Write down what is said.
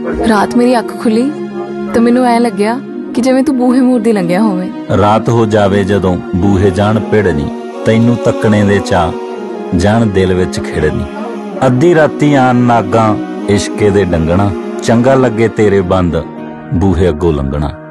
रात मेरी अख खुली तो मैनू ऐ लग्या कि जिवें तू बूहे मूर दी लंघिया होवे। रात हो जावे जदों बूहे जान पिड़नी, तैनू तकने दे चा जान दिल विच खिड़नी। अद्धी राती आन नागां इश्के दे डंगना, चंगा लगे तेरे बंद बूहे अगों लंघना।